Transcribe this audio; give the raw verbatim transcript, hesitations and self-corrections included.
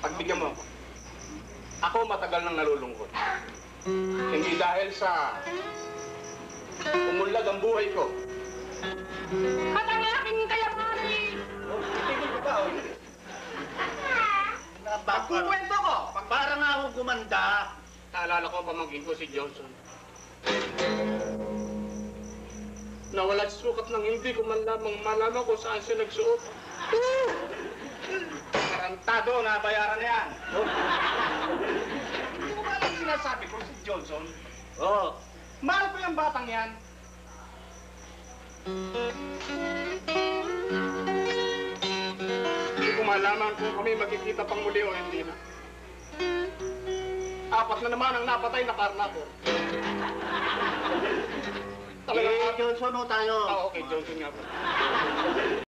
pagbigyan mo ako. Ako matagal nang nalulungkot. Hindi dahil sa umunlad ang buhay ko. At ang aking kayamanin! Oh, itigil ko ba, oy? Pagkukwento ko, pag parang ako gumanda, naalala ko ang pamangkin ko si Johnson. Nawala sa sukat ng hindi ko man lamang malaman kung saan siya nagsuot. Tarantado, nabayaran na yan. Hindi ko ba alam sinasabi ko si Johnson? Oo. Oh. Mahal ko yung batang yan. Hindi ko malaman kung kami magkikita pang muli o hindi na. Apat na naman ang napatay na karnator. Eh, Johnson o tayo? Ah, okay, Johnson nga po.